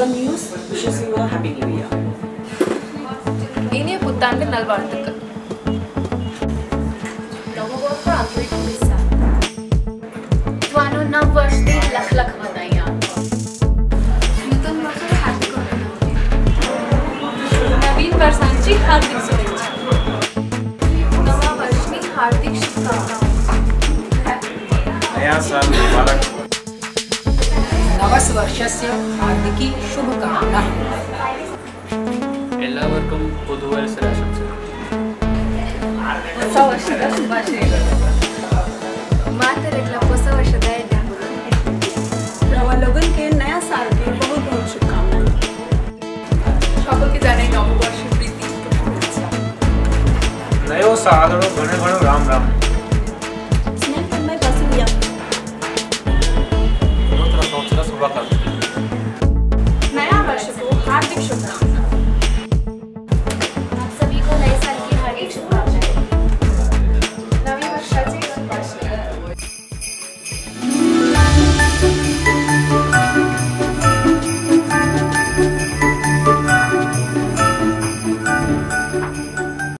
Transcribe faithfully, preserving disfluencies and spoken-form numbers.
World News wishes you a happy new year. இனிய புத்தாண்டு நல்வாழ்த்துக்கள். नववर्ष आंतरिक हिस्सा ਤੁਹਾਨੂੰ ਨਵ ਵਰष ਦੀ ਲੱਖ ਲੱਖ ਵਧਾਈਆਂ। नूतन वर्ष हार्दिक नवीन वर्षांची हार्दिक शुभेच्छा. नवा वर्षनी हार्दिक शुभकामनाएं. नया साल मुबारक. नवस वर्षस्य हार्दिकी शुभकामनाः. എല്ലാവർക്കും പുതുവത്സരാശംസകൾ. ಹೊಸ ವರ್ಷದ ಶುಭಾಶಯಗಳು.